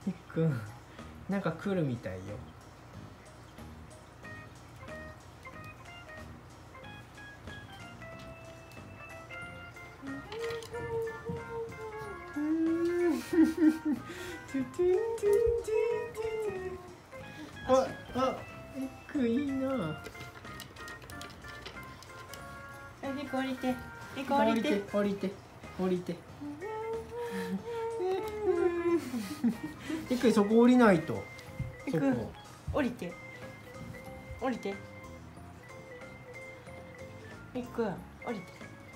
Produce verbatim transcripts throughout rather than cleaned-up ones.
りっくんなんか来るみたいよ。ああ、りっくんいいな。 りっくん降りて、りっくん降りて降りて降りて。りっくんそこ降りないと。そこ降りて降りて。りっくん降りて。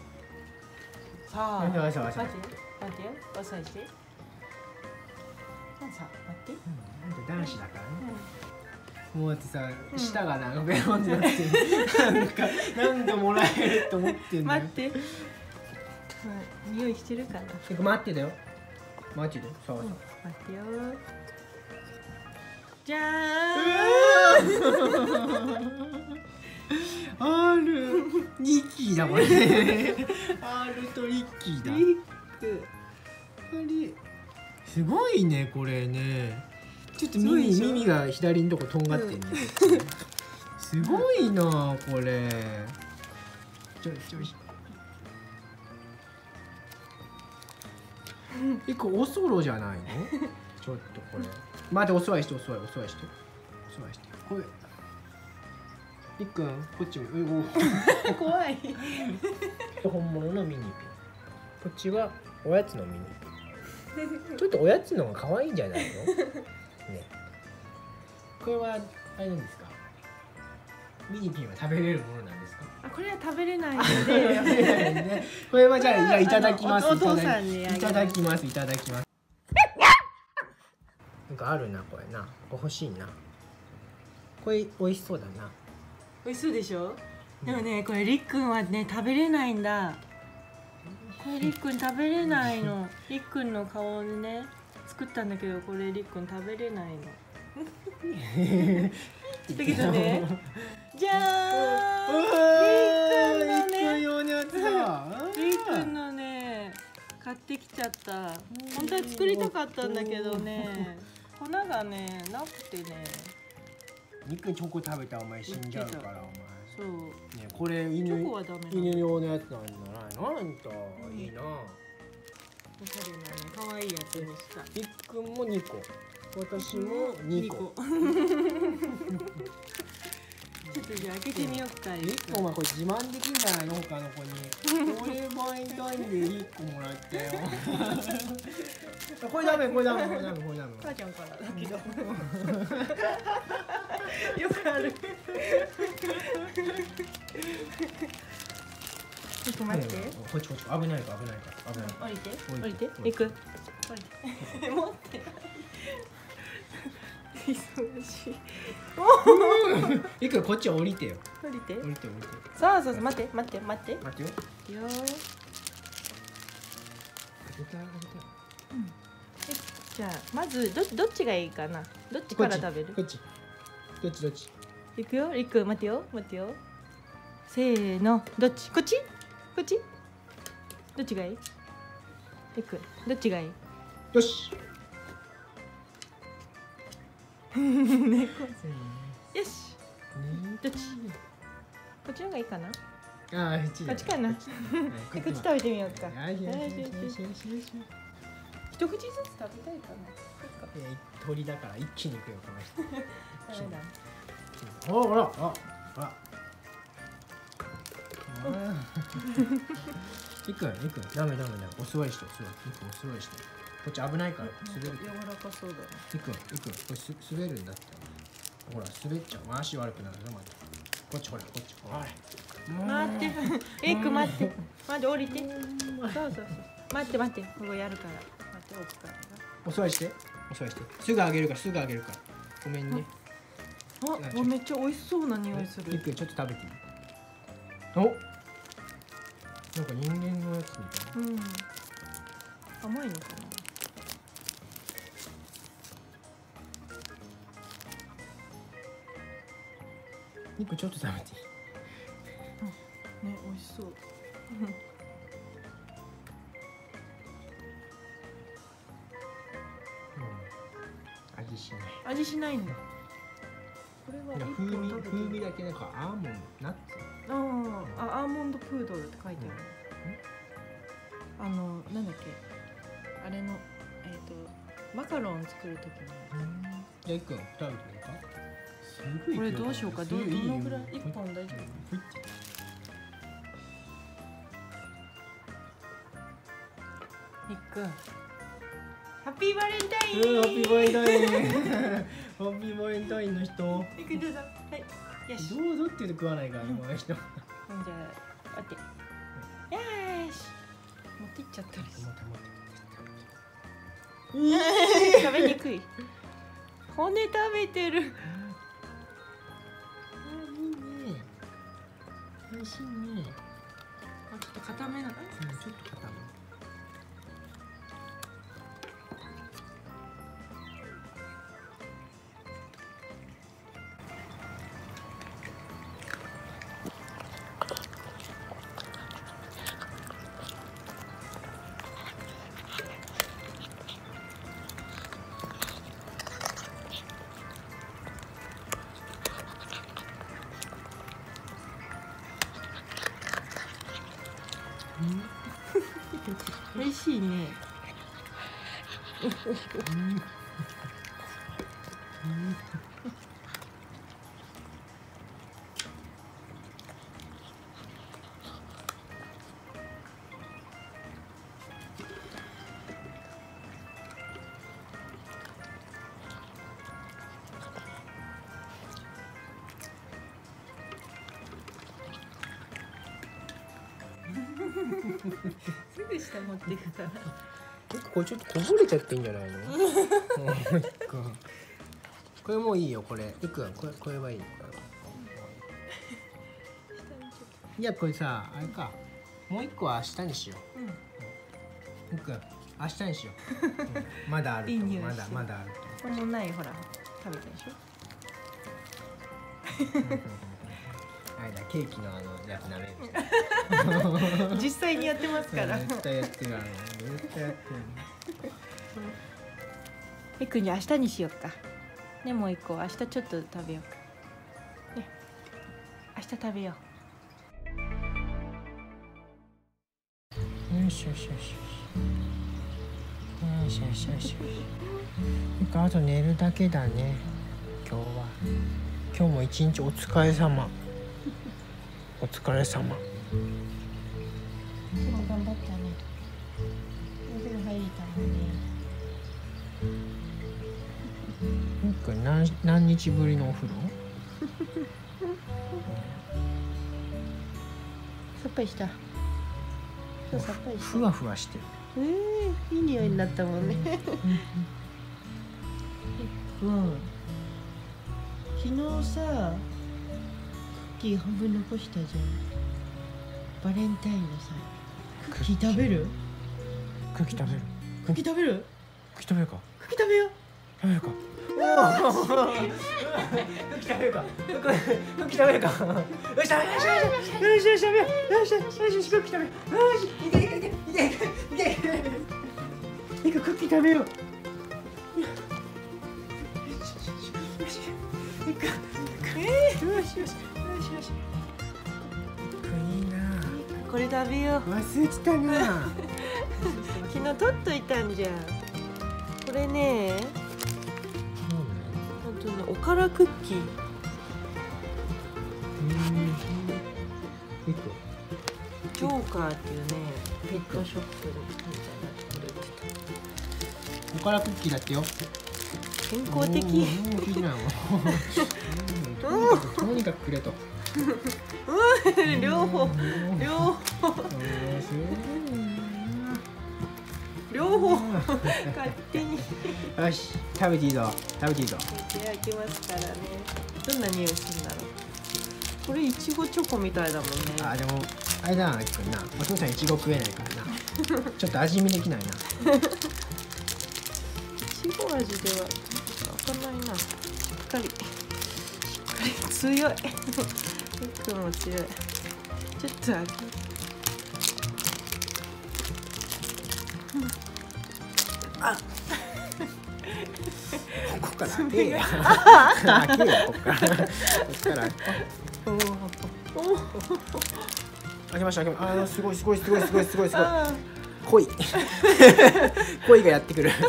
さあ待って待って待って待ってよ、押さえて。さあ待って。 男子だからね。もうだってさ、舌がなんかベロンってなってなんか何度もらえると思ってんのよ。 待って。匂いしてるかな。 待ってだよ。待ってだよ。そうそう。 待ってよ。じゃーん。 アールリッキーだもんね。アールとリッキーだ。 リック。 あれすごいねこれね。ちょっと耳耳が左のとことんがってんね。すごいなこれ。ちょちょ。一個おそろじゃないの？ちょっとこれ。待ってお座りしてお座りお座りして。お座りして。これ。りっくんこっちも。 怖い。 本物のミニピン。こっちはおやつのミニピン。ちょっとおやつの方が可愛いんじゃないの？ね。これはあれなんですか？ミニピンは食べれるものなんですか？ あ、これは食べれないので。 これはじゃあじゃあいただきます。 お父さんにいただきますいただきます。なんかあるなこれな。これ欲しいな。これ美味しそうだな。 美味しそうでしょ？でもね、これりっくんはね食べれないんだ。これりっくん食べれないの。りっくんの顔にね作ったんだけど、これりっくん食べれないの。だけどね、じゃーん。りっくんのね、りっくんのね買ってきちゃった。本当は作りたかったんだけどね、粉がねなくてね。 りっくんチョコ食べたらお前死んじゃうからお前。 そう。 ねこれ犬犬用のやつなんじゃないの？あんたいいな。 おしゃれなね可愛いやつにした。 りっくんもにこ、私もにこ。 ちょっとじゃあ開けてみようか。 りっくんはこれ自慢できんじゃないの他の子に。これバインタインでりっこもらったよ。これダメこれダメこれダメこれダメ。 母ちゃんからだけど。よくある。ちょっと待って。 こっちこっち危ないから危ないから危ない。 降りて降りて行く。降りて。持ってない。忙しい。 りっくんこっち降りてよ。 降りて。 降りて降りて。 そうそうそう待って待って待って。 待ってよ。 よー。じゃあまずどどっちがいいかな。どっちから食べる？ こっち。どっちどっち。 いくよ、りっくん待ってよ待ってよ。せーの、どっち？こっち？こっち？どっちがいい？りっくんどっちがいい？ よし。 猫。よし。どっち？こっちの方がいいかな？ ああ、こっち。 こっちかな？こっち食べてみようか。 よしよしよしよしよし。 一口ずつ食べたいかな。 鳥だから一気にいくよこの人。 ダメだ。 おほらあほら。りっくんりっくんダメダメダメ。お座りしてお座り。りっくんお座りして。こっち危ないから滑る。 柔らかそうだね。 りっくんりっくんこれす滑るんだって。ほら滑っちゃう。足悪くなるぞまだ。こっちほらこっち。ほら。 待って。りっくん待って。待って降りて。そうそうそう。待って待ってここやるから。待って置くからな。 お座りしてお座りして。すぐあげるからすぐあげるから。ごめんね。 あ、めっちゃ美味しそうな匂いする。 りっくんちょっと食べていい？お、なんか人間のやつみたいな。 うん。甘いのかな。 りっくんちょっと食べていい？ ね、美味しそう。 味しない。 味しないんだ。これはい一風味本食べて風味だけなんかアーモンドナッツ。 あーあ、アーモンドプードルって書いてある、うん、あの、なんだっけあれの、えっ、ー、とマカロン作る時に、 じゃあいっくん食べてみるか。すごいこれどうしようか。どどのぐらいいっぽん大丈夫？いっくんハッピーバレンタイン。 うん、ハッピーバレンタイン。ハッピーバレンタインの人。 いっくんどうぞ。はい。よし。 どうぞって言うと食わないから、この人。 じゃあ、待って。よーし。持っていっちゃったりする。食べにくい。骨食べてる。 あ、いいね。美味しいね。 あ、ちょっと固めなの。 うん、ちょっと固め。 美味しいね。すぐ下持っていくから。 これちょっとこぼれちゃってんじゃないの？これもういいよ、これ。いくん、これ、これはいい。いや、これさ、あれか。もう一個は明日にしよう。いくん、明日にしよう。うん、まだあると。 いい匂いまだ、まだあると。 これもないほら、食べたでしょ。 あれだ、ケーキのあのやつ舐める。 実際にやってますから。 絶対やってる、あの、絶対やってる。 えくんに明日にしようか。ね、もう一個明日ちょっと食べようか。ね、明日食べよう。よしよしよしよし。よしよしよし。あと寝るだけだね。今日は。今日も一日お疲れ様。お疲れ様。 今日も頑張ったね。お風呂入れたもんね。 これ何何日ぶりのお風呂？ さっぱりした。今日さっぱりした。 ふわふわしてる。 ええー、いい匂いになったもんね。うん。昨日さ、クッキー半分残したじゃん。バレンタインのさ、クッキー食べる？ クッキー食べる。 クッキー食べる？ クッキー食べるか。 クッキー食べよう。 食べるか。クッキー食べるか。クッキー食べるか。よし食べよしよしよしよし食べよよしよしよしクッキー食べよしいけいけいけいけいけいけクッキー食べよう。 えー、よしよしよしよし。 いいな。 これ食べよう。 忘れてたな。 昨日取っといたんじゃん。これね、本当ね、おからクッキー。 いっこ。 ジョーカーっていうね、ペットショップでみたいなところで売ってた。おからクッキーだってよ。 健康的。 もう聞いてないわ。とにかくくれと。 両方両方両方勝手に。 よし食べていいぞ食べていいぞ。 手開けますからね。どんな匂いするんだろう。これいちごチョコみたいだもんね。 あ、でもあれだな、なお父さんいちご食えないからな。ちょっと味見できないな。いちご味では開かないな。しっかりしっかり強い。結構も強い。ちょっと開け。あ。 から開けや開けやこっからこっからおお開けました開けました。あーすごいすごいすごいすごいすごいすごい恋恋がやってくる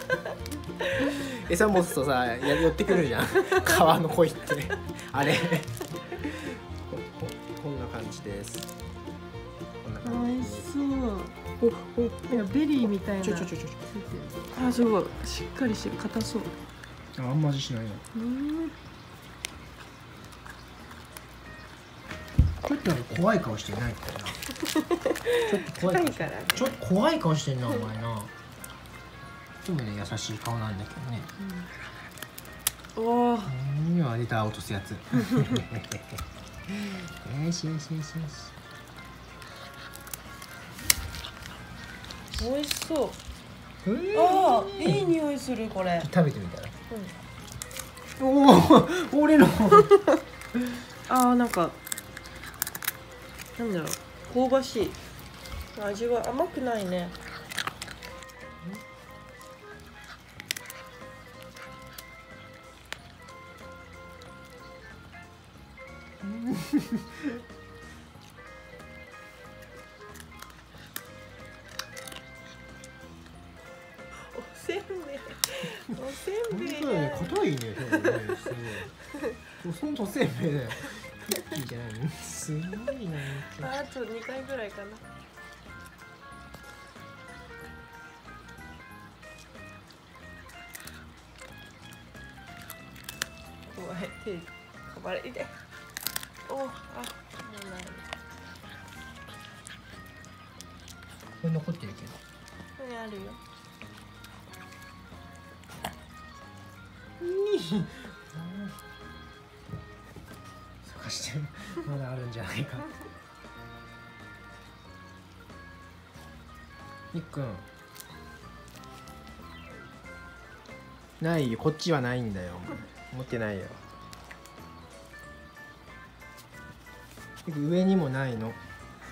餌持つとさや寄ってくるじゃん川の恋ってあれこ, こ, こんな感じです。こんな感じ美味しそうおおなんかベリーみたいなちょちょちょちょあすごいしっかりしてる硬そうあんま味しないよ。 うんちょっとなんか怖い顔してないかなちょっと怖い顔からねちょっと怖い顔してんなお前な。でもね優しい顔なんだけどね。 うん、おお今出た落とすやつよしよしよしよし美味しそうえー、 ああいい匂いするこれ食べてみたら、 うん、 おお俺のああなんかなんだろう香ばしい味は甘くないねおせんべいおせんべいだ硬いね今日ねすごいほんとせんべいだよクッキーじゃないのすごいなあとにかいぐらいかな怖い手かばれておあもうないこれ残ってるけどこれあるよ探してるまだあるんじゃないかみっくんないよこっちはないんだよ持ってないよ上にもないの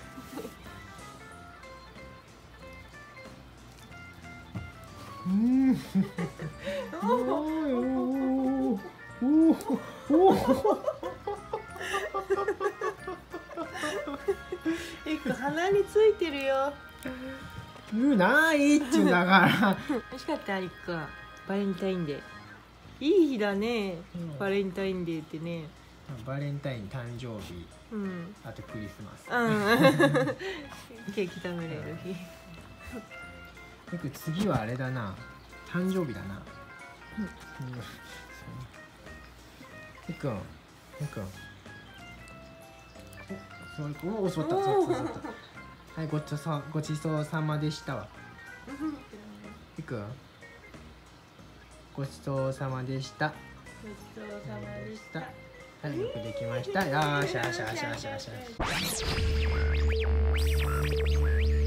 うんおーおーおーおー一個鼻についてるようんないっちゅうだから美味しかったリックはバレンタインデーいい日だね、うん、バレンタインデーってねバレンタイン誕生日、 うん、 あとクリスマス、 うん、ケーキ食べれる日よく次はあれだな誕生日だなみっくんみっくんおお座った座った座ったはいごちそうごちそうさまでしたわみっくんごちそうさまでしたごちそうさまでしたはいよくできましたよーしよしよしよしよし